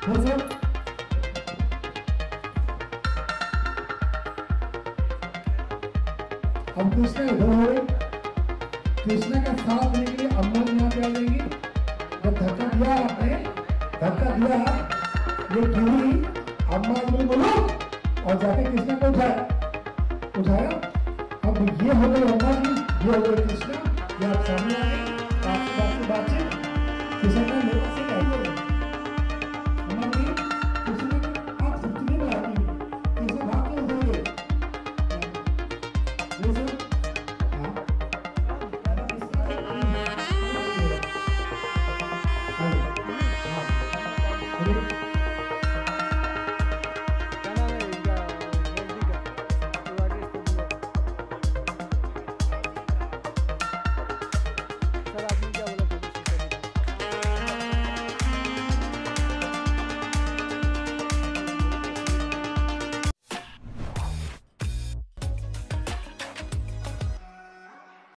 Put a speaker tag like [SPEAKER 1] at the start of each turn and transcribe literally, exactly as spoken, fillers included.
[SPEAKER 1] अब कृष्णा इधर हो गए, कृष्णा का साथ देने के लिए अम्मा जी यहाँ पे आ जाएंगी। जब धक्का दिया आपने, धक्का दिया ये गिरी, अम्मा जी बोलो और जाके कृष्णा को उठाया, उठाया। अब ये हो गए अम्मा जी, ये हो गए कृष्णा।